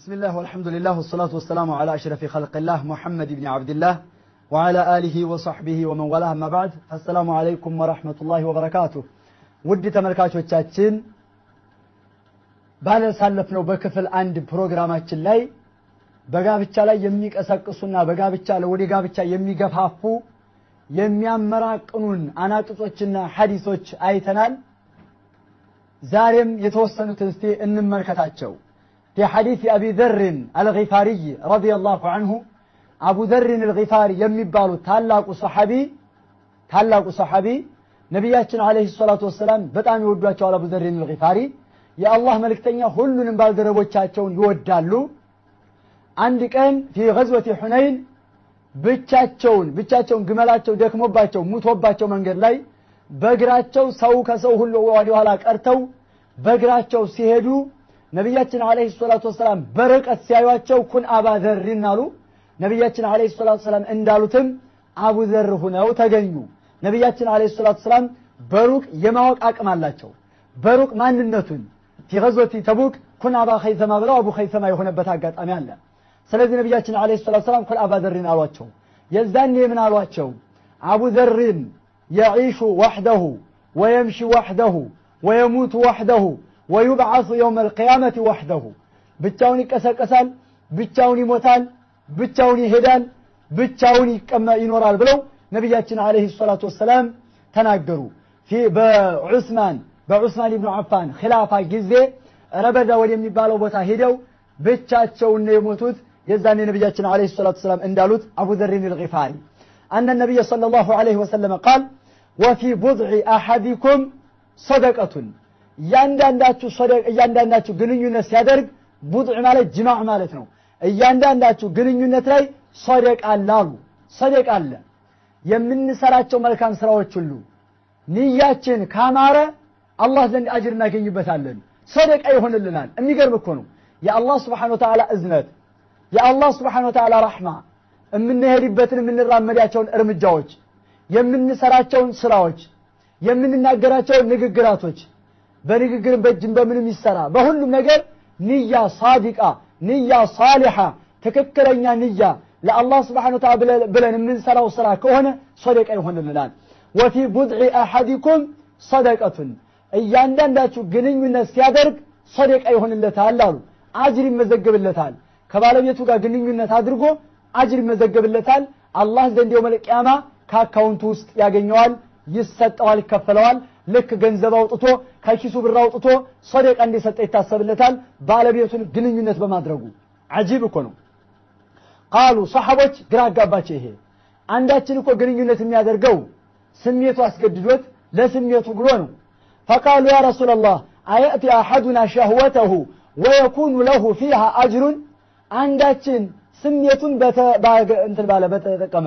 بسم الله والحمد لله والصلاة والسلام على أشرف خلق الله محمد بن عبد الله وعلى آله وصحبه ومن والاه ما بعد السلام عليكم ورحمة الله وبركاته ودي ተመልካቾቻችን ባለሳለፍነው በክፍል አንድ ፕሮግራማችን ላይ በጋብቻ ላይ የሚቀሰቅሱና በጋብቻ ለወዲ ጋብቻ የሚገፋፉ የሚያመራቅኑን አናቅጾችና ሐዲሶች አይተናል ዛሬም የተወሰኑትን እስቲ እንመልከታቸው في حديث أبي ذر الغفاري رضي الله عنه أبو ذر الغفاري يمبالو تالاق صحابي نبياتنا عليه الصلاة والسلام بتعم يودواቸው على أبو ذر الغفاري يا الله ملكتنيا ሁሉንም ባልደረቦቻቸውን ይወዳሉ አንድ ቀን في غزوة حنين ብቻቸውን ግመላቸው ደክሞባቸው ሙቶባቸው መንገድ ላይ በእግራቸው ሰው ከሰው ሁሉ ወዲ ኋላ ቀርተው በእግራቸው ሲሄዱ ነብያችን አለይሂ ሰላቱ ወሰለም በረቀት ሲያዩአቸው ኩን አባ ዘርና አሉ ነብያችን አለይሂ ሰላቱ ወሰለም እንዳሉትም አቡ ዘር ሆነው ተገኙ ነብያችን አለይሂ ሰላቱ ወሰለም በሩቅ የማወቅ አቅም አላቸው በሩቅ ማንነቱን في غزوة تبوك ኩን አባ ኸይሰማ ብለው አቡ ኸይሰማ የሆነበት አጋጣሚ አለ ስለዚህ ነብያችን አለይሂ ሰላቱ ወሰለም ኩን አባ ዘርን አሏቸው የዛኔ ምን አሏቸው አቡ ዘርን يعيش وحده ويمشي وحده ويموت وحده ويبعث يوم القيامة وحده ብቻውን ይቀሰቀሳል ብቻውን ይሞታል ብቻውን ይሄዳል ብቻውን ይኖራል ብለው ነብያችን አለይሂ ሰላቱ ወሰለም ተናገሩ በዑስማን ኢብኑ አፋን ኺላፋ ጊዜ ረበዳ ወደሚባለው ቦታ ሄደው ብቻቸውን ነው የሞቱት የዛኔ ነብያችን አለይሂ ሰላቱ ወሰለም እንዳሉት አቡ ዘር الغفاري أن النبي صلى الله عليه وسلم قال وفي بضع أحدكم صدقة እያንዳንዳችሁ ግንኙነት ሲያደርግ ቡድዕ ማለት ጅማዕ ማለት ነው እያንዳንዳችሁ ግንኙነት ላይ ሰደቃ አለ የምንሰራቸው መልካም ስራዎች ሁሉ ንያችን ካማረ አላህ ዘንድ አጅር እናገኝበታለን ሰደቃ ይሆንልናል የሚገርም እኮ ነው የአላህ Subhanahu Wa Ta'ala እዝነት የአላህ Subhanahu Wa Ta'ala ረህማ የምንሄድበትን የምንራመዳቸውን እርምጃዎች የምንሰራቸውን ስራዎች የምንናገራቸውን ንግግራቶች በንግግር በእጅም በምንም ይሰራ በሁሉም ነገር ንያ ሳዲቃ ንያ ሳሊሃ ተከክለኛ ንያ ለአላህ Subhanahu Wa Ta'ala ብለን የምንሰራው ስራ ከሆነ ሰደቃ ይሆንልናል وفي بضع احدكم صدقه እያንዳንዳችሁ ግንኙነት ሲያደርግ ሰደቃ ይሆንለታል አሉ አጅር ይመዘገብለታል ከባለቤቱ ጋር ግንኙነት አድርጎ አጅር ይመዘገብለታል አላህ ዘንድ የውመል ቂያማ ከአካውንቱ ውስጥ ያገኘዋል ይሰጣዋል ይከፈለዋል ልክ ገንዘብ አውጥቶ ከኪሱ ብር አውጥቶ ሰደቃ እንዲሰጥ ይታሰብለታል ባለቤቱን ግንኙነት በማድረጉ አጂብ እኮ ነው قالوا صحابዎች ግራ አጋባቸው ይሄ አንዳችን እኮ ግንኙነት የሚያደርገው ስሜቱ አስገድዶት ለስሜቱ ብሎ ነው فقالوا يا رسول الله اياتي احدنا شهوته ويكون له فيها اجر አንዳችን ስሜቱን በተጠቀመ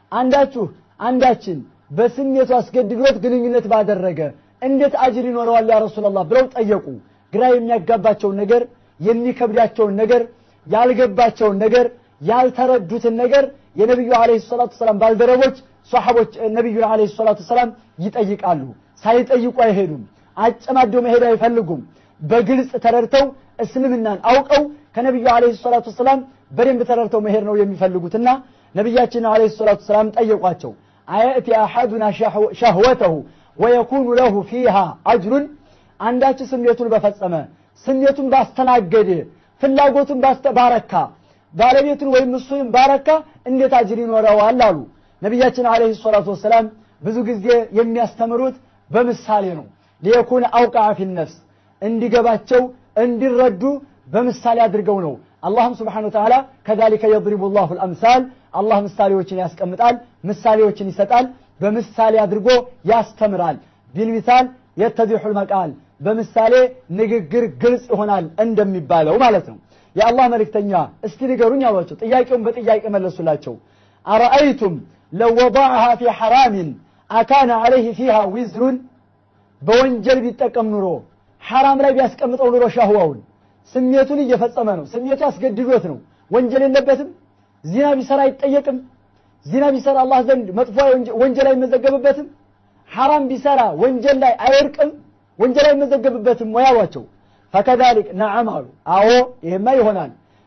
አንዳችን በስሜቱ አስገድዶት ግንኙነት ባደረገ እንዴት አጅር ይኖረዋል ያ ረሱላህ ብለው ጠየቁ ግራ የሚያጋባቸው ነገር የሚከብዳቸውን ነገር ያልገባቸውን ነገር ያልተረዱትን ነገር የነብዩ አለይሂ ሰላቱ ሰላም ባልደረቦች ሷሐቦች ነብዩ አለይሂ ሰላቱ ሰላም ይጠይቃሉ ሳይጠይቁ አይሄዱም አጨማደው መሄድ አይፈልጉም በግልጽ ተረድተው እስልምናን አውቀው ከነብዩ አለይሂ ሰላቱ ሰላም በደንብ ተረድተው መሄድ ነው የሚፈልጉትና ነብያችን አለይሂ ሰላቱ ሰላም ጠየቋቸው አያቲ አሐዱና ሸህወተሁ ويكون له فيها اجر አንዳችሁ ስሜቱን በፈጸመ ስሜቱን ባስተናገደ ፍላጎቱን ባስተባረካ ባለቤቱን ወይም እሱን ባረካ እንዴት አጅር ይኖረዋል አሉ ነብያችን አለይሂ ሰላቱ ወሰለም ብዙ ጊዜ የሚያስተምሩት በምሳሌ ነው ليكون اوقع في النفس እንዲገባቸው እንዲረዱ በምሳሌ አድርገው ነው አላህም Subhanahu Wa Ta'ala كذلك يضرب الله الامثال አላህ ምሳሌዎችን ያስቀምጣል ምሳሌዎችን ይሰጣል በምሳሌ አድርጎ ያስተምራል ቢልሚሳል يتضح المقال በምሳሌ ንግግር ግልጽ ይሆናል እንደሚባለው ማለት ነው የአላህ መልእክተኛ እስቲ ንገሩኝ አሏቸው ጥያቄውን በጥያቄ መለሱላቸው አራአይቱም لو وضعها في حرام اكان عليه فيها وزر በወንጀል ቢጠቀም ኑሮ حرام ላይ ቢያስቀምጠው ኑሮ ሻህዋውን ስሜቱን እየፈጸመ ነው ስሜቱ አስገድዶት ነው ወንጀል የለበትም ዚና ቢሰራ አይጠየቅም ዚና ቢሰራ አላህ ዘንድ መጥፎ ወንጀል አይመዘገብበትም حرام ቢሰራ ወንጀል ላይ አይወርቅም ወንጀል አይመዘገብበትም ወያዋቸው فكذلك نعم አሉ አዎ ይሄማ ይሆናል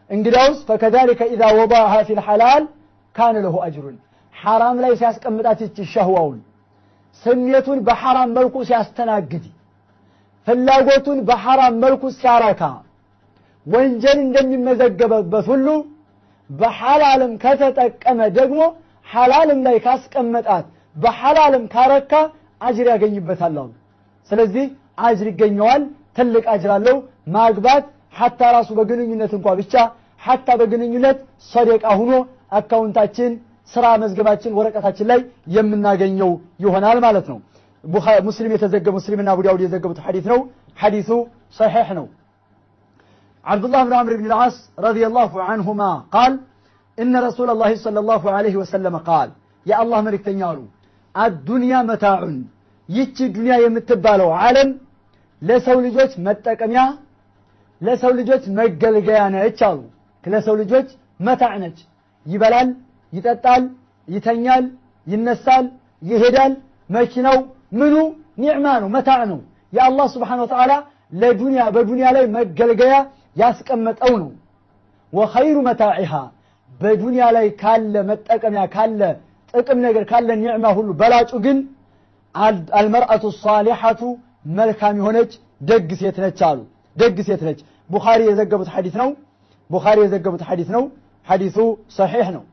እንግዲያውስ فكذلك اذا وضعها في الحلال كان له اجر حرام ላይ ሲያስቀምጣት እቺ ሸህዋውን ስሜቱን በሐራም መልኩ ሲያስተናግድ ፍላጎቱን በሐራም መልኩ ሲያረካ ወንጀል እንደሚመዘገበበት ሁሉ በሐላልም ከተጠቀመ ደግሞ ሐላልም ላይ ካስቀመጣት በሐላልም ካረካ አጅር ያገኝበታል። ስለዚህ አጅር ይገኛዋል ትልቅ አጅር አለው ማግባት حتى ራሱ በግንኙነት እንኳን ብቻ حتى በግንኙነት ሰደቃ ሆኖ አካውንታችን ስራ መዝገባችን ወረቀታችን ላይ የምናገኘው ይሆናል ማለት ነው። ሙስሊም የተዘገበ ሙስሊምና አቡ ዳውድ የዘገቡት ሐዲስ ነው። ሐዲሱ صحيح ነው። عبد الله بن عمرو بن العاص رضي الله عنهما قال إن رسول الله صلى الله عليه وسلم قال يا الله ملكتني አሉ الدنيا متاع ይቺ ዱንያ የምትባለው ዓለም ለሰው ልጆች መጠቀሚያ ለሰው ልጆች መገልገያ ነች አሉ። ለሰው ልጆች መታዕ ነች። ይበላል ይጠጣል ይተኛል ይነሳል ይሄዳል መኪናው ምኑ ኒዕማ ነው መታዕ ነው። የአላህ Subhanahu Wa Ta'ala ለዱንያ በዱንያ ላይ መገልገያ ያስቀመጠው ነው። وخير متاعها በዱንያ ላይ ካለ መጠቀሚያ ካለ ጥቅም ነገር ካለ ኒዕማ ሁሉ በላጩ ግን المرأة الصالحة መልካም የሆነች ደግ ሴት ነች አሉ። ደግ ሴት ነች። ቡኻሪ የዘገቡት ሐዲስ ነው። ቡኻሪ የዘገቡት ሐዲስ ነው። ሐዲሱ صحيح ነው።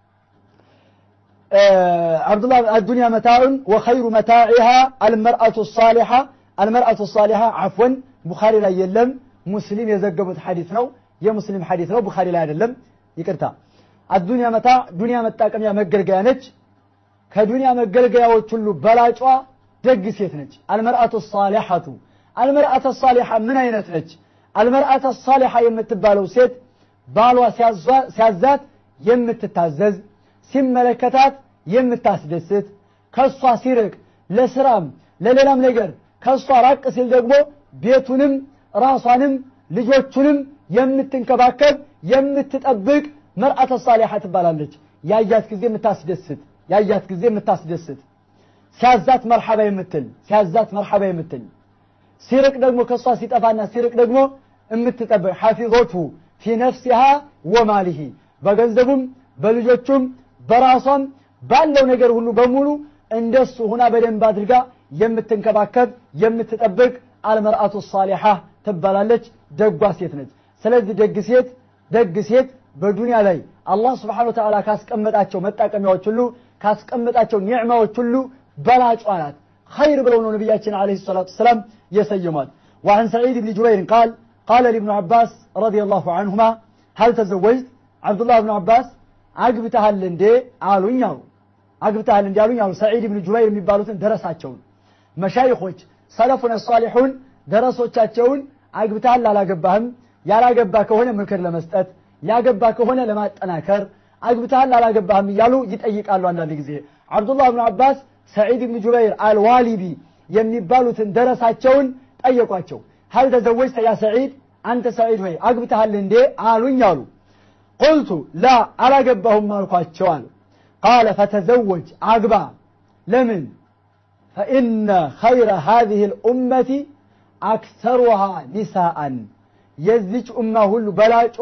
عبد الله الدنيا متاع وخير متاعها المرأة الصالحة المرأة الصالحة عفوا ቡኻሪ ላይ የለም ሙስሊም የዘገቡት ሐዲስ ነው። የሙስሊም ሐዲስ ነው ቡኻሪ ላይ አይደለም ይቅርታ። الدنيا متاع ዱንያ መጣቀሚያ መገልገያ ነች። ከዱንያ መገልገያዎች ሁሉ በላጯ ደግ ሴት ነች። المرأة الصالحة المرأة الصالحة ምን አይነት ነች? المرأة الصالحة የምትባለው ሴት ባሏ ሲያዛት የምትታዘዝ ሲመለከታት የምታስደስት ከሷ ሲርቅ ለስራም ለሌላም ነገር ከሷ ራቅ ሲል ደግሞ ቤቱንም ራሷንም ልጆቹንም የምትንከባከብ የምትጠብቅ مرأة الصالحة ትባላለች። ያያት ጊዜ የምታስደስት ያያት ጊዜ የምታስደስት ሲያዛት መርሐባ የምትል ሲያዛት መርሐባ የምትል ሲርቅ ደግሞ ከሷ ሲጠፋና ሲርቅ ደግሞ የምትጠብቅ حافظته في نفسها وماله በገንዘቡም በልጆቹም በራሷም ባለው ነገር ሁሉ በሙሉ እንደሱ ሆና በደንብ አድርጋ የምትንከባከብ የምትጠብቅ المرأة الصالحة ትባላለች። ደጓ ሴት ነች። ስለዚህ ደግ ሴት በዱንያ ላይ አላህ Subhanahu Wa Ta'ala ካስቀመጣቸው መጣቀሚያዎች ሁሉ ካስቀመጣቸው ኒዕማዎች ሁሉ በላጯ ናት። خير ብለው ነው ነብያችን አለይሂ ሰላቱ ሰላም የሰየሟት። وعن سعيد بن جبير قال لابن عباس رضي الله عنهما هل تزوجت عبد الله بن عباس አግብተሃል እንዴ አሉኝ አሉ። አግብተሃል እንዴ አሉኝ አሉ። ሰዒድ ኢብኑ ጁበይር የሚባሉትን ደረሳቸውን መሻይኾች ሰለፉን ሷሊሁን ደረሶቻቸውን አግብተሃል አላገባህም ያላገባ ከሆነ ምክር ለመስጠት ያገባ ከሆነ ለማጠናከር አግብተሃል አላገባህም እያሉ ይጠይቃሉ። አንዳንድ ጊዜ አብዱላህ ኢብኑ አባስ ሰዒድ ኢብኑ ጁበይር አልዋሊቢ የሚባሉትን ደረሳቸውን ጠየቋቸው። هل تزوجت يا سعيد አንተ ሰዒድ ሆይ አግብተሃል እንዴ አሉኝ አሉ። قلت لا አላገባሁም አልኳቸው አሉ። قال فتزوج አግባ ለምን فإن خير هذه الأمة أكثرها نساء የዚች ኡማ ሁሉ በላጩ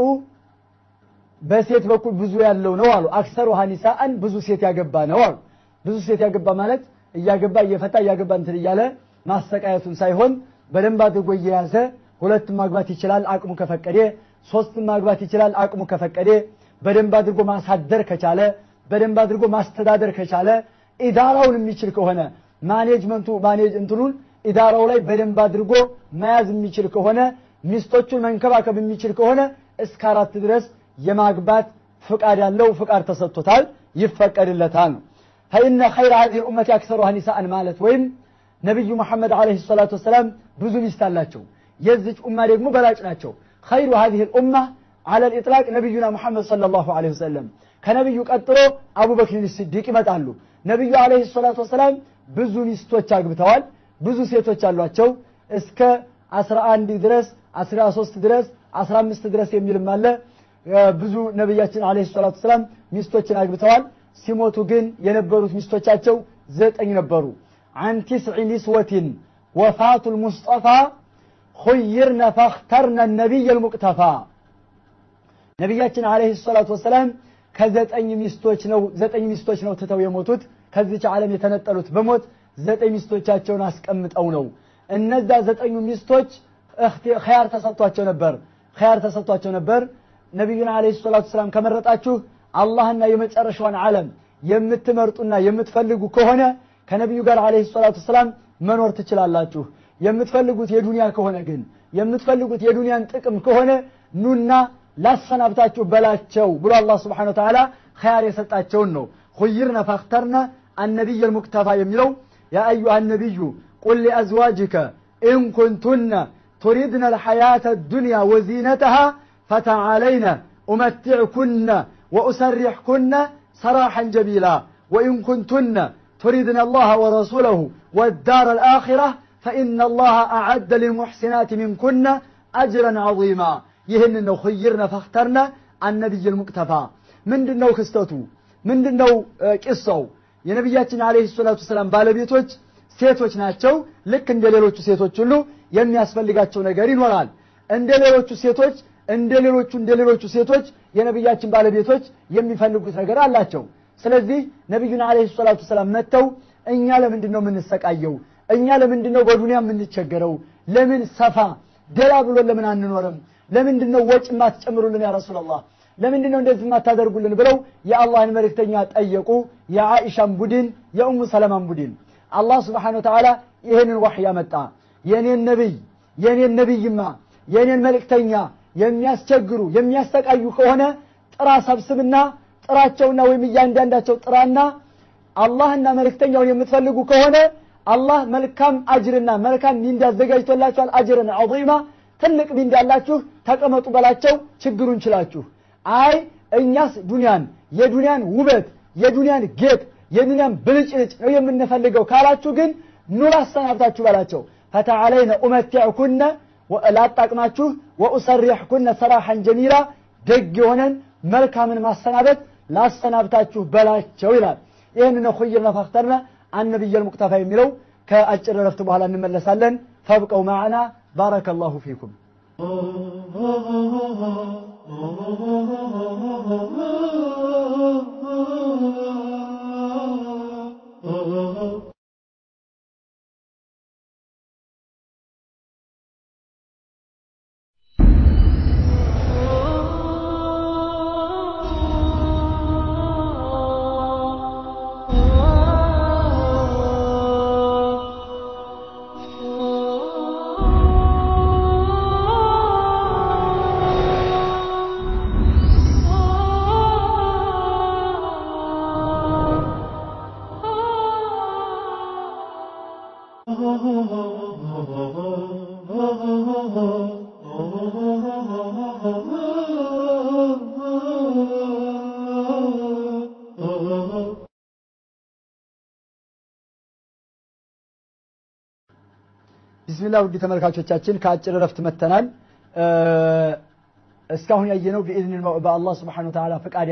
በሴት በኩል ብዙ ያለው ነው አሉ። أكثرها نساء ብዙ ሴት ያገባ ነው አሉ። ብዙ ሴት ያገባ ማለት እያገባ እየፈታ እያገባ እንትን እያለ ማሰቃየቱን ሳይሆን በደንብ አድርጎ እየያዘ ሁለቱም ማግባት ይችላል አቅሙ ከፈቀደ፣ ሶስትም ማግባት ይችላል አቅሙ ከፈቀደ፣ በደንብ አድርጎ ማሳደር ከቻለ፣ በደንብ አድርጎ ማስተዳደር ከቻለ፣ ኢዳራውን የሚችል ከሆነ ማኔጅመንቱ እንትኑን ኢዳራው ላይ በደንብ አድርጎ መያዝ የሚችል ከሆነ፣ ሚስቶቹን መንከባከብ የሚችል ከሆነ እስከ 4 ድረስ የማግባት ፍቃድ ያለው ፍቃድ ተሰጥቶታል ይፈቀድለታል። فإن خير هذه الأمة أكثرها نساء ማለት ወይም ነብዩ መሐመድ አለይሂ ሰላቱ ወሰለም ብዙ ሚስት አላቸው የዚች ኡማ ደግሞ በላጭ ናቸው። خير هذه الأمة على الإطلاق ነብዩና መሐመድ ሰለላሁ ዐለይሂ ወሰለም ከነብዩ ቀጥሎ አቡበክር ሲዲቅ ይመጣሉ። ነብዩ አለይሂ ሰላቱ ወሰለም ብዙ ሚስቶች አግብተዋል። ብዙ ሴቶች አሏቸው እስከ 11 ድረስ 13 ድረስ 15 ድረስ የሚልም አለ። ብዙ ነብያችን አለይሂ ሰላቱ ወሰለም ሚስቶችን አግብተዋል። ሲሞቱ ግን የነበሩት ሚስቶቻቸው 9 ነበሩ። عن 9 نسوة وفاة المصطفى خيرنا فاخترنا النبي المقتفى ነብያችን አለይሂ ሰላቱ ወሰለም ከዘጠኝ ሚስቶች ነው ተተው የሞቱት ከዚች ዓለም የተነጠሉት በሞት ዘጠኝ ሚስቶቻቸውን አስቀምጠው ነው እነዛ ዘጠኙ ሚስቶች ኺያር ተሰጥቷቸው ነበር ነብዩና አለይሂ ሰላቱ ወሰለም ከመረጣችሁ አላህና የመጨረሻውን ዓለም የምትመርጡና የምትፈልጉ ከሆነ ከነብዩ ጋር አለይሂ ሰላቱ ወሰለም መኖር ትችላላችሁ የምትፈልጉት የዱንያ ከሆነ ግን የምትፈልጉት የዱንያን ጥቅም ከሆነ ኑና ላሰናብታችሁ በላቸው ብሎ አላህ Subhanahu Wa Ta'ala ኺያር የሰጣቸው ነው خيرنا فاخترنا النبي المكتفى የሚለው يا ايها النبي قل لازواجك ان كنتن تريدن الحياه الدنيا وزينتها فتعالينا امتعكن واسرحكن سراحا جميلا وان كنتن تريدن الله ورسوله والدار الاخره فان الله اعد للمحسنات منكن اجرا عظيما ይሄንን خيرنا فاخترنا النبي المكتفى ምንድነው ክስተቱ ምንድነው ቂሳው የነብያችን አለይሂ ሰላቱ ሰላም ባለቤቶች ሴቶች ናቸው ልክ እንደሌሎቹ ሴቶች ሁሉ የሚያስፈልጋቸው ነገር ይኖራል እንደሌሎቹ ሴቶች የነብያችን ባለቤቶች የሚፈልጉት ነገር አላቸው ስለዚህ ነብዩና አለይሂ ሰላቱ ሰላም መተው እኛ ለምንድነው የምንሰቃየው እኛ ለምንድነው በዱንያ የምንቸገረው ለምን ሰፋ ደላ ብሎ ለምን አንኖርም ለምንድነው ወጭ ማትጨምሩልን ያ ረሱላህ ለምንድነው እንደዚህ ማታደርጉልን ብለው የአላህን መልእክተኛ ጠየቁ የአኢሻም ቡድን የኡሙ ሰለማም ቡድን አላህ Subhanahu Wa Ta'ala ይሄንን ወህይ ያመጣ የኔን ነብይማ የኔን መልእክተኛ የሚያስቸግሩ የሚያስተቃዩ ከሆነ ጥራ ሰብስብና ጥራቸውና ወይም እያንዳንዳቸው ጥራና አላህና መልእክተኛውን የምትፈልጉ ከሆነ አላህ መልካም አጅርና መልካም ሚንዳ አዘጋጅቶላችኋል አጅርና ዐዚማ ትልቅ ሚንዳ አላችሁ ተቀመጡ በላቸው ችግሩን ችላችሁ አይ እኛስ የዱንያን ውበት የዱንያን ጌጥ የዱንያን ብልጭልጭ ነው የምንፈልገው ካላችሁ ግን ኑር አሰናብታችሁ በላቸው فتعالينا امتعكن ولا تقماችሁ واسرحكن سراحا جميلا ደግ ሆነን መልካምን ማሰናበት ላሰናብታችሁ በላቸው ይላል ይሄንን خيرنا فاخترنا النبي المكتفى የሚለው ከአጭር ረፍት በኋላ እንመለሳለን فابقوا معنا بارك الله فيكم ቢስሚላህ ውድ ተመልካቾቻችን ከአጭር ረፍት መተናል እስካሁን ያየነው በአላህ Subhanahu Wa Ta'ala ፍቃድ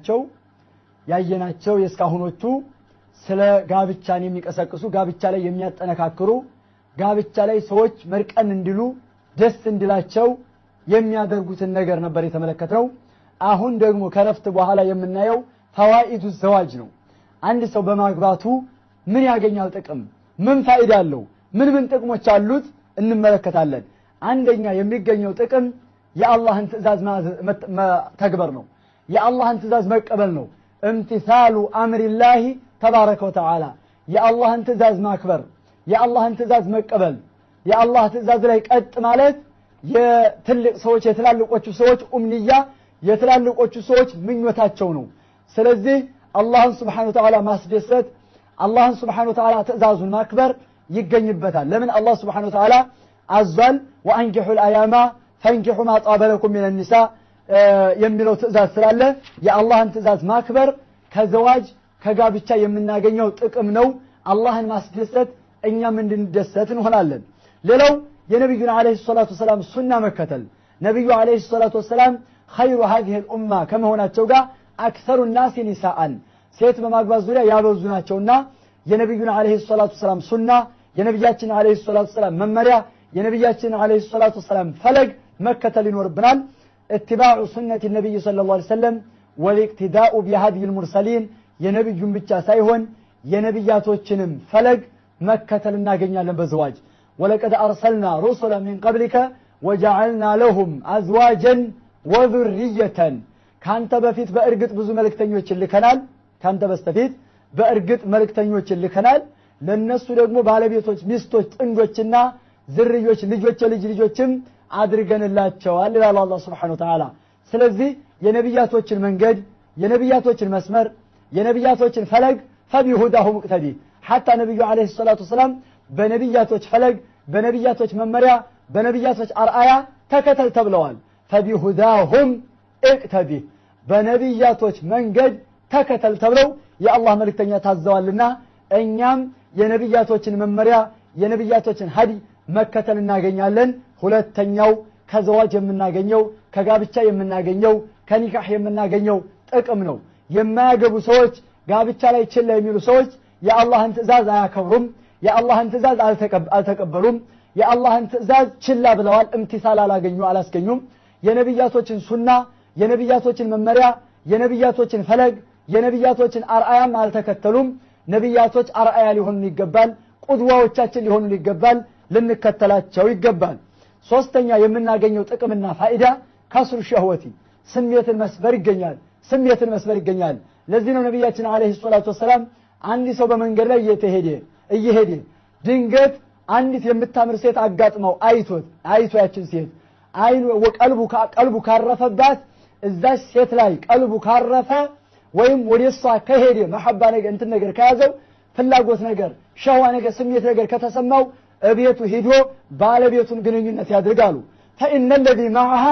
ያየናቸው የስካሁኖቹ ስለ ጋብቻን የሚቀሰቅሱ ጋብቻ ላይ የሚያጠነካክሩ ጋብቻ ላይ ሰዎች መርቀን እንዲሉ ደስ እንዲላቸው የሚያደርጉትን ነገር ነበር የተመለከተው አሁን ደግሞ ከረፍት በኋላ የምናየው ፈዋኢዱ ዘዋጅ ነው አንድ ሰው በማግባቱ ምን ያገኛል ጥቅም ምን ፋይዳ አለው ምን ጥቅሞች አሉት እንመለከታለን አንደኛ የሚገኘው ጥቅም የአላህን ትእዛዝ ተግበር ነው የአላህን ትእዛዝ መቀበል ነው امتثال امر الله تبارك وتعالى የአላህን ትእዛዝ ማክበር የአላህን ትእዛዝ መቀበል የአላህ ትእዛዝ ላይ ቀጥ ማለት የትልቅ ሰዎች የትላልቆቹ ሰዎች ኡምንያ የትላልቆቹ ሰዎች ምኞታቸው ነው ስለዚህ አላህን Subhanahu Wa Ta'ala ማስደሰት አላህን Subhanahu Wa Ta'ala ትእዛዙን ማክበር ይገኝበታል ለምን አላህ Subhanahu Wa Ta'ala አዟል ወአንኪሑ الأيام فانكحوا ما طاب لكم من النساء የሚለው ትእዛዝ ስላለ የአላህን ትእዛዝ ማክበር ከዘዋጅ ከጋብቻ የምናገኘው ጥቅም ነው አላህን ማስደሰት እኛም እንድንደሰት እንሆናለን ሌላው የነብዩን አለይሂ ሰላቱ ሰላም ሱና መከተል ነብዩ አለይሂ ሰላቱ ሰላም خير هذه الامه كما ሆናቸው ጋር اكثر الناس نساء ሴት በማግባት ዙሪያ ያበዙ ናቸውና የነብዩን አለይሂ ሰላቱ ሰላም ሱና የነብያችን አለይሂ ሰላቱ ሰላም መመሪያ የነብያችን አለይሂ ሰላቱ ሰላም ፈለግ መከተል ይኖርብናል اتباع سنة النبي صلى الله عليه وسلم والاقتداء بهدي المرسلين የነብዩን ብቻ ሳይሆን የነብያቶችንም ፈለግ መከተልና ያገኛለን በዘዋጅ ولقد أرسلنا رسلا من قبلك وجعلنا لهم أزواجا وذرية ካንተ በፊት በእርግጥ ብዙ መልእክተኞችን ልከናል ካንተ በስተፊት በእርግጥ መልእክተኞችን ልከናል ለነሱ ደግሞ ባለቤቶች ሚስቶች ጥንዶችና ዝርዮች ልጆችም አድርገንላቸዋል ይላል አላህ Subhanahu Wa Ta'ala ስለዚህ የነብያቶችን መንገድ የነብያቶችን መስመር የነብያቶችን ፈለግ فبهداه مقتدي حتى ነብዩ አለይሂ ሰላቱ ወሰለም በነብያቶች ፈለግ በነብያቶች መመሪያ በነብያቶች አርአያ ተከተል ተብለዋል فبهداهم اقتدي በነብያቶች መንገድ ተከተል ተብለው የአላህ መልእክተኛ ታዘዋልና እኛም የነብያቶችን መመሪያ የነብያቶችን ሀዲ መከተል እናገኛለን ሁለተኛው ከዘዋጅ የምናገኘው ከጋብቻ የምናገኘው ከኒካህ የምናገኘው ጥቅም ነው የማያገቡ ሰዎች ጋብቻ ላይ ችላ የሚሉ ሰዎች የአላህን ትእዛዝ አያከብሩም የአላህን ትእዛዝ አልተቀበሉም የአላህን ትእዛዝ ችላ ብለዋል እምቲሳል አላስገኙም የነብያቶችን ሱና የነብያቶችን መመሪያ የነብያቶችን ፈለግ የነብያቶችን አርአያም አልተከተሉም ነብያቶች አርአያ ሊሆኑ ይገባል ቁድዋዎቻችን ሊሆኑ ይገባል ልንከተላቸው ይገባል ሶስተኛ የምናገኘው ጥቅምና ፋይዳ ከስሩ ሸህወቲ ስሜትን መስበር ይገኛል ለዚህ ነው ነብያችን አለይሂ ሰላቱ ወሰለም አንዲ ሰው በመንገድ ላይ እየሄደ ድንገት አንዲት የምታምር ሴት አጋጥመው አይቶ ያችን ሴት አይኑ ቀልቡ ካረፈባት እዛች ሴት ላይ ቀልቡ ካረፈ ወይም ወደሷ ከሄደ መሐባ ነገር እንትን ነገር ከያዘው ፍላጎት ነገር ሸዋ ነገር ስሜት ነገር ከተሰማው እቤቱ ሄዶ ባለቤቱን ግንኙነት ያድርጋሉ فإن الذي معها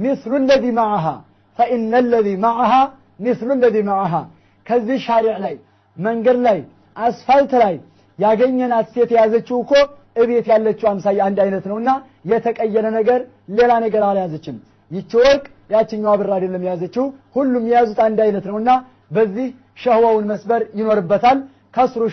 مثل الذي معها ከዚህ ሻሪዕ ላይ መንገድ ላይ አስፋልት ላይ ያገኘናት ሴት ያዘችው እኮ እቤት ያለችው አምሳያ አንድ አይነት ነውና የተቀየረ ነገር ሌላ ነገር አልያዘችም ይቺ ወርቅ ያቺኛው ብር አይደለም ያዘችው ሁሉም የያዙት አንድ አይነት ነውና በዚህ ሸህዋውን መስበር ይኖርበታል ከስሩ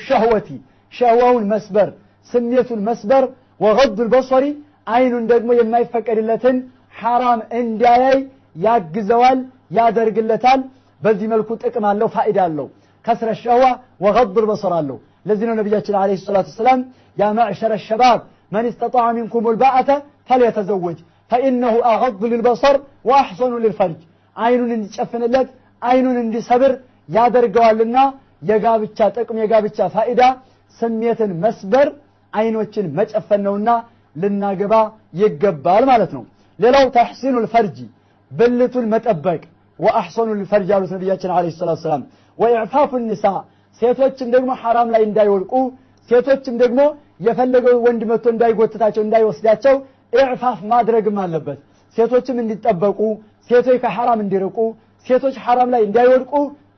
ሸህዋውን መስበር ስሜቱን መስበር وغض البصر አይኑን ደግሞ የማይፈቀድለትን حرام እንዲያይ ያግዘዋል ያደርግለታል በዚህ መልኩ ጥቅም አለው ፋይዳ አለው ከስረ ሸህዋ وغض البصر አለው ለዚህ ነው ነብያችን አለይሂ ሰላቱ ወሰለም يا معشر الشباب من استطاع منكم الباءة فليتزوج فإنه أغض للبصر وأحسن للفرج አይኑን እንዲጨፍንለት አይኑን እንዲሰብር ያደርገዋልና የጋብቻ ጥቅም የጋብቻ ፋይዳ ስሜትን መስበር አይኖችን መጨፈን ነውና ልናገባ ይገባል ማለት ነው ሌላው ተህሲኑል ፈርጂ ብልቱን መጠበቅ وأحسن للفرج አሉት ነብያችን አለይሂ ሰላቱ ወሰለም وإعفاف النساء ሴቶችም ደግሞ حرام ላይ እንዳይወልቁ ሴቶችም ደግሞ የፈለገው ወንድ መጥቶ እንዳይጎትታቸው እንዳይወስዳቸው ኢዕፋፍ ማድረግም አለበት ሴቶችም እንዲጠበቁ ሴቶች ከሐራም እንዲርቁ ሴቶች حرام ላይ እንዳይወድቁ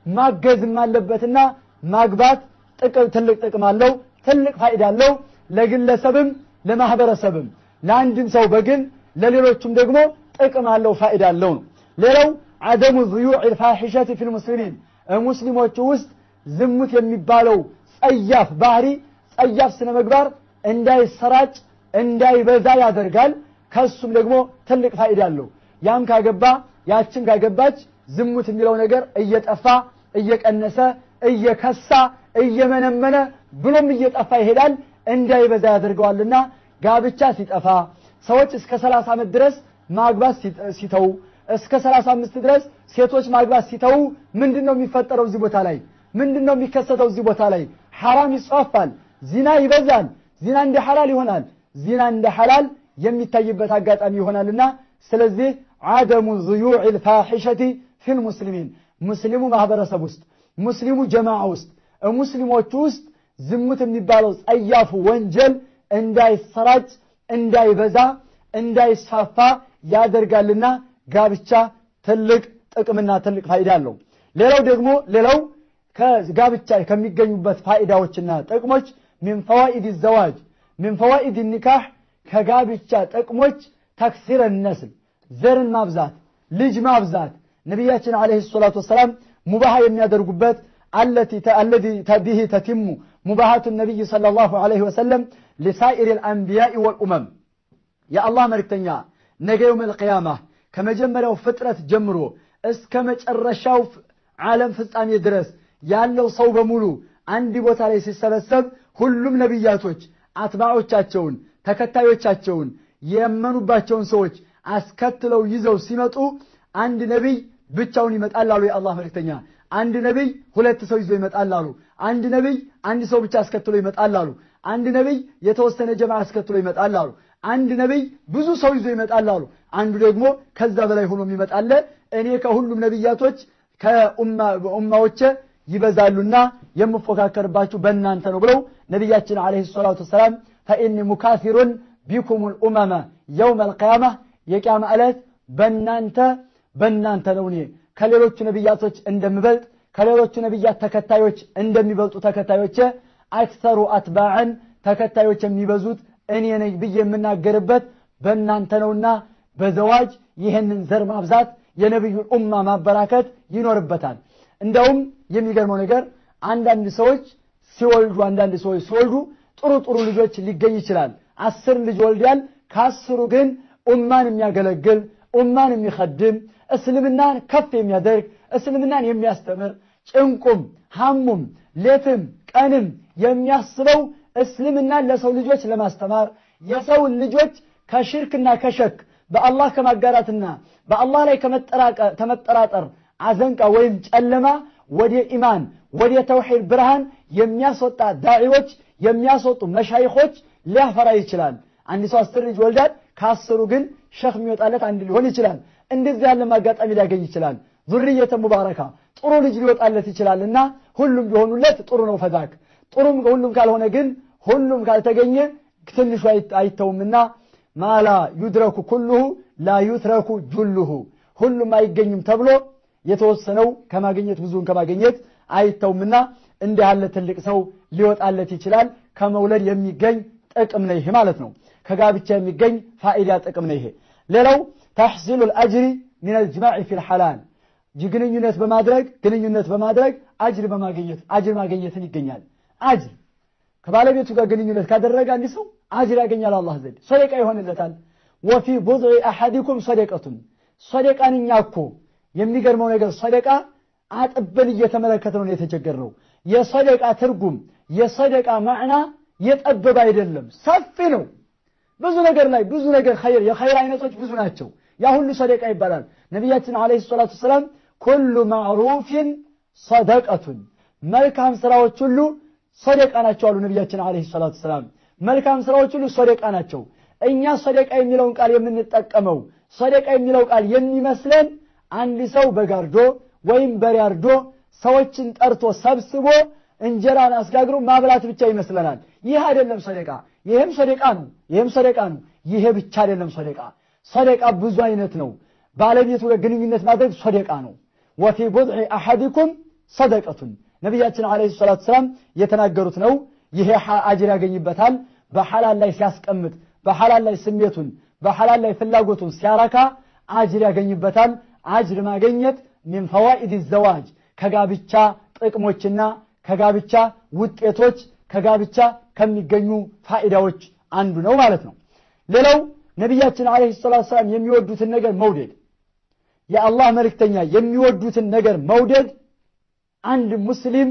ማገዝም አለበትና ማግባት ትልቅ ጥቅም አለው ትልቅ ፋይዳ አለው ለግለሰብም ለማህበረሰብም ለአንድም ሰው በግል ለሌሎችም ደግሞ ጥቅም አለው ፋይዳ አለው ሌላው عدم ضيوع الفاحشة في المسلمين ሙስሊሞች ውስጥ ዝሙት የሚባለው ጸያፍ ባህሪ ጸያፍ ስነ ምግባር እንዳይሰራጭ እንዳይበዛ ያደርጋል ከሱም ደግሞ ትልቅ ፋይዳ አለው ያም ካገባ ያችን ካገባች ዝሙት የሚለው ነገር እየጠፋ እየቀነሰ እየከሳ እየመነመነ ብሎም እየጠፋ ይሄዳል እንዳይበዛ ያደርገዋልና ጋብቻ ሲጠፋ ሰዎች እስከ 30 ዓመት ድረስ ማግባት ሲተው እስከ 35 ድረስ ሴቶች ማግባት ሲተው ምንድነው የሚፈጠረው እዚህ ቦታ ላይ ምንድነው የሚከሰተው እዚህ ቦታ ላይ حرام ይስፋፋል ዚና ይበዛል ዚና እንደ ሐላል ይሆናል ዚና እንደ ሐላል የሚታይበት አጋጣሚ ይሆናልና ስለዚህ عدم ضيوع الفاحشة في المسلمين ሙስሊሙ ማህበረሰብ ውስጥ ሙስሊሙ ጀማዓ ውስጥ ሙስሊሞች ውስጥ ዝሙት የሚባለው ጸያፉ ወንጀል እንዳይሰራጭ እንዳይበዛ እንዳይስፋፋ ያደርጋልና ጋብቻ ትልቅ ጥቅምና ትልቅ ፋይዳ አለው ሌላው ከጋብቻ ከሚገኙበት ፋይዳዎችና ጥቅሞች من فوائد الزواج من فوائد النكاح ከጋብቻ ጥቅሞች تكثير النسل ዘርን ማብዛት ልጅ ማብዛት ነብያችን አለይሂ ሰላቱ ወሰለም ሙባህ የሚያደርጉበት الذي به تتم مباحة النبي صلى الله عليه وسلم لسائر الأنبياء والأمم يا الله ملكتنيا ነገ يوم القيامة ከመጀመሪያው ፍጥረት ጀምሮ እስከ መጨረሻው ዓለም ፍጻሜ ድረስ ያለው ሰው በሙሉ አንድ ቦታ ላይ ሲሰበሰብ ሁሉም ነብያቶች አትባዖቻቸውን ተከታዮቻቸውን የመኑባቸውን ሰዎች አስከትለው ይዘው ሲመጡ አንድ ነብይ ብቻውን ይመጣል አሉ የአላህ መልእክተኛ አንድ ነብይ ሁለት ሰው ይዞ ይመጣል አሉ አንድ ነብይ አንድ ሰው ብቻ አስከትሎ ይመጣል አሉ አንድ ነብይ የተወሰነ ጀማዓ አስከትሎ ይመጣል አሉ አንድ ነብይ ብዙ ሰው ይዞ ይመጣል አሉ አንዱ ደግሞ ከዛ በላይ ሆኖ ይመጣል እኔ ከሁሉም ነብያቶች ከኡማዎቼ ይበዛሉና የምፎካከርባችሁ በእናንተ ነው ብለው ነብያችን አለይሂ ሰላቱ ሰላም ፈኢኒ ሙካፊሩን ቢኩም الامم يوم القيامه የቂያማ ዕለት በእናንተ ነው እኔ ከሌሎች ነብያቶች እንደምበልጥ ከሌሎች ነብያት ተከታዮች እንደሚበልጡ ተከታዮች አክثሩ አትባዕን ተከታዮች የሚበዙት እኔ ነኝ ብዬ የምናገርበት በእናንተ ነውና በዘዋጅ ይሄንን ዘር ማብዛት የነብዩ ኡማ ማበራከት ይኖርበታል እንደውም የሚገርመው ነገር አንዳንድ ሰዎች ሲወልዱ ጥሩ ልጆች ሊገኝ ይችላል 10 ልጅ ወልዲያል ከ10ሩ ግን ኡማን የሚያገለግል ኡማን የሚخدም እስልምናን ከፍ የሚያደርግ እስልምናን የሚያስተምር ጭንቁም ሐሙም ሌትም ቀንም የሚያስበው እስልምናን ለሰው ልጆች ለማስተማር የሰው ልጆች ከሽርክና ከሸክ በአላህ ከማጋራትና በአላህ ላይ ከመጠራጠር አዘንቃ ወይም ጨለማ ወደ ኢማን ወደ ተውሂድ ብርሃን የሚያስወጣ ዳዒዎች የሚያስወጡ መሻይኾች ሊያፈራ ይችላል አንድ ሰው 10 ልጅ ወልዳል ከ10ሩ ግን ሸኽ የሚወጣለት አንድ ሊሆን ይችላል እንደዚህ ያለ ማጋጣሚ ሊያገኝ ይችላል ዙርየተ ሙባረካ ጥሩ ልጅ ሊወጣለት ይችላልና ሁሉም ቢሆኑለት ጥሩ ነው ፈዳክ ጥሩም ሁሉም ካልሆነ ግን ሁሉም ካልተገኘ ትንሹ አይተውምና ማላ ይድረኩ ኩሉሁ ላ ይትረኩ ጁሉሁ ሁሉም አይገኝም ተብሎ የተወሰነው ከማግኘት ብዙን ከማግኘት አይተውምና እንደ ያለ ትልቅ ሰው ሊወጣለት ይችላል ከመውለድ የሚገኝ ጥቅም ነው ይሄ ማለት ነው ከጋብቻ የሚገኝ ፋኢዳ ጥቅም ነው ይሄ ሌላው تحصيل الاجر من الجماع في الحلال ግንኙነት በማድረግ አጅር ማግኘትን ይገኛል አጅር ከባለቤቱ ጋር ግንኙነት ካደረገ አንድ ሰው አጅር ያገኛል አላህ ዘንድ ሰደቃ ይሆንለታል وفي بضع احدكم صدقه صدقانኛኮ የሚገርመው ነገር ሰደቃ አጥበን እየተመለከተው ነው የተቸገረው የሰደቃ ትርጉም የሰደቃ ማዕና የጠበበ አይደለም ሰፊ ነው ብዙ ነገር ኸይር የኸይር አይነቶች ብዙ ናቸው ያ ሁሉ ሰደቃ ይባላል ነብያችን አለይሂ ሰላቱ ሰላም ኩሉ ማዕሩፍን ሰደቀቱን መልካም ስራዎች ሁሉ ሰደቃ ናቸው አሉ ነብያችን አለይሂ ሰላቱ ሰላም መልካም ስራዎች ሁሉ ሰደቃ ናቸው እኛ ሰደቃ የሚለውን ቃል የምንጠቀመው ሰደቃ የሚለው ቃል የሚመስለን አንድ ሰው በጋርዶ ወይም በሪያርዶ ሰዎችን ጠርቶ ሰብስቦ እንጀራን አስጋግሮ ማብላት ብቻ ይመስለናል ይሄ አይደለም ሰደቃ ይሄም ሰደቃ ነው ይሄ ብቻ አይደለም ሰደቃ ብዙ አይነት ነው ባለቤቱ ጋር ግንኙነት ማድረግ ሰደቃ ነው وفي بضع احدكم صدقه ነብያችን አለይሂ ሰላቱ ሰላም የተናገሩት ነው ይሄ አጅር ያገኝበታል በሐላል ላይ ሲያስቀምጥ በሐላል ላይ ስሜቱን በሐላል ላይ ፍላጎቱን ሲያራካ አጅር ያገኝበታል አጅር ማግኘት من فوائد الزواج ከጋብቻ ጥቅሞችና ከጋብቻ ውጤቶች ከጋብቻ ከሚገኙ ፋኢዳዎች አንዱ ነው ማለት ነው ሌላው ነብያችን አለይሂ ሰላቱ ሰላም የሚወዱትን ነገር መውደድ የአላህ መልእክተኛ የሚወዱትን ነገር መውደድ አንድ ሙስሊም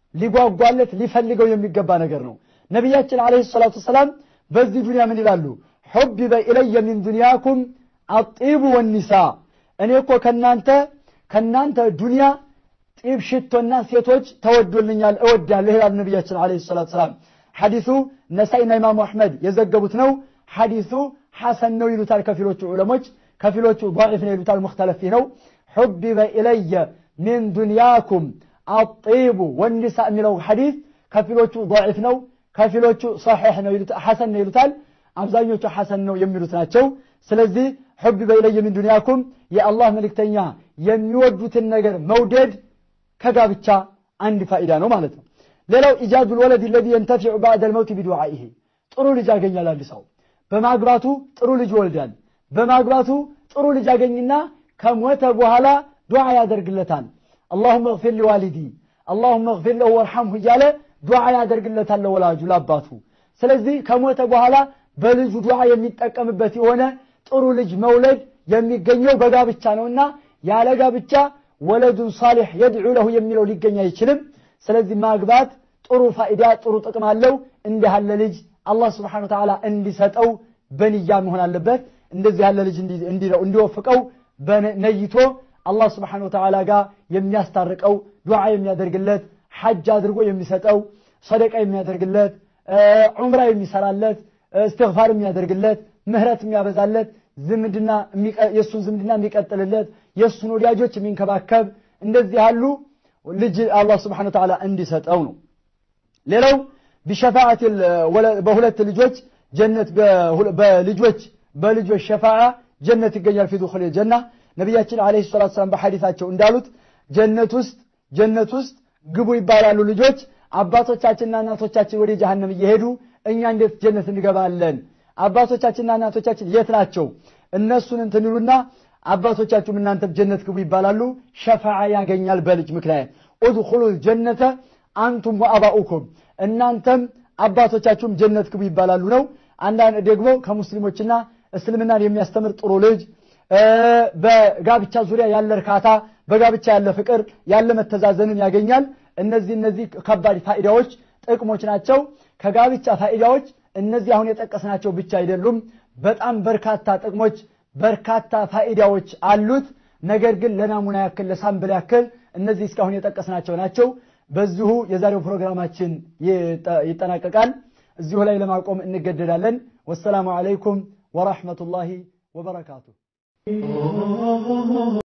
ሊጓጓለት ሊፈልገው የሚገባ ነገር ነው ነብያችን አለይሂ ሰላቱ ሰላም በዚህ ዱንያ ምን ይላሉ حبب الي من دنياكم الطيب والنساء እኔ እኮ ከናንተ ዱንያ ጢብ ሽቶና ሴቶች ተወዱልኛል እወዳለሁ ይላል ነብያችን አለይሂ ሰላቱ ሰላም ሐዲሱ ነሳኢና ኢማሙ አህመድ የዘገቡት ነው ሐዲሱ ሐሰን ነው ይሉታል ከፊሎቹ ዑለሞች ከፊሎቹ ضعيف ነው ይሉታል مختلف ነው حبب الي من دنياكم الطيب والنساء የሚለው ሐዲስ ከፊሎቹ ضعيف ነው ከፊሎቹ صحيح ነው ይሉታል ሐሰን ነው ይሉታል አብዛኞቹ ሐሰን ነው የሚሉት ናቸው ስለዚህ حبب الي من دنياكم የአላህ መልእክተኛ የሚወዱትን ነገር መውደድ ከጋብቻ አንድ ፋኢዳ ነው ማለት ነው ሌላው ኢጃዱ الولد الذي ينتفع بعد الموت بدعائه ጥሩ ልጅ ያገኛል አንድ ሰው በማግባቱ ጥሩ ልጅ ወልዳል በማግባቱ ጥሩ ልጅ ያገኝና ከሞተ በኋላ ዱዓ ያደርግለታል اللهم اغفر لوالدي اللهم اغفر له وارحمه እያለ ዱዓ ያደርግለታል ለወላጁ ለአባቱ ስለዚህ ከሞተ በኋላ በልጁ ዱዓ የሚጠቀምበት የሆነ ጥሩ ልጅ መውለድ የሚገኘው በጋብቻ ነውና ያለ ጋብቻ ወለዱን ሷሊህ يدعو له የሚለው ሊገኝ አይችልም ስለዚህ ማግባት ጥሩ ፋይዳ ጥሩ ጥቅም አለው እንዲህ ያለ ልጅ አላህ Subhanahu Wa Ta'ala እንዲሰጠው በንያ መሆን አለበት እንደዚህ ያለ ልጅ እንዲወፍቀው በነይቶ አላህ Subhanahu Wa Ta'ala ጋር የሚያስታርቀው ዱዓ የሚያደርግለት ሐጅ አድርጎ የሚሰጠው ሰደቃ የሚያደርግለት ዑምራ የሚሰራለት استغفار የሚያደርግለት ምህረት የሚያበዛለት ዝምድና የሱን ዝምድና የሚቀጥልለት የሱን ወዳጆች የሚንከባከብ እንደዚህ ያሉ ልጅ አላህ Subhanahu Wa Ta'ala እንዲሰጠው ነው ሌላው بشفاعه በሁለት ልጆች ጀነት በልጆች ሸፋዓ ጀነት ይገኛል في دخول الجنه ነብያችን አለይሂ ሰላቱ ሰላም በሐዲሳቸው እንዳሉት ጀነት ውስጥ ግቡ ይባላሉ ልጆች አባቶቻችንና እናቶቻችን ወደ ጀሃነም እየሄዱ እኛ እንዴት ጀነት እንገባለን አባቶቻችንና እናቶቻችን የት ናቸው እነሱን እንትንሉና አባቶቻችሁም እናንተም ጀነት ግቡ ይባላሉ ሸፋዓ ያገኛል በልጅ ምክንያት ادخلوا الجنه انتم واباؤكم እናንተም አባቶቻችሁም ጀነት ግቡ ይባላሉ ነው አንዳንድ ደግሞ ከሙስሊሞችና እስልምናን የሚያስተምር ጥሩ ልጅ በጋብቻ ዙሪያ ያለ እርካታ በጋብቻ ያለ ፍቅር ያለ መተዛዘንን ያገኛል እነዚህ ከባድ ፋይዳዎች ጥቅሞች ናቸው ከጋብቻ ፋይዳዎች እነዚህ አሁን የጠቀስናቸው ብቻ አይደሉም በጣም በርካታ ጥቅሞች በርካታ ፋይዳዎች አሉት ነገር ግን ለናሙና ያክል ለሳምፕል ያክል እነዚህ እስካሁን የጠቀስናቸው ናቸው በዚሁ የዛሬው ፕሮግራማችን ይጠናቀቃል እዚሁ ላይ ለማቆም እንገደዳለን ወሰላሙ አለይኩም ወራህመቱላሂ ወበረካቱ